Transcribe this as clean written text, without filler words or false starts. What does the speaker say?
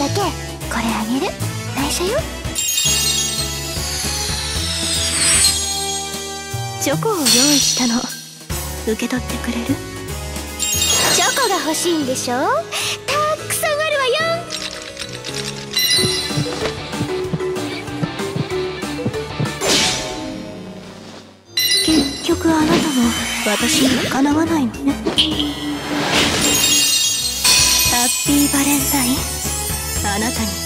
だけこれあげる。内緒よ。チョコを用意したの。受け取ってくれる？チョコが欲しいんでしょ？たくさんあるわよ。結局あなたも私にはかなわないのね。ハッピーバレンタイン。あなたに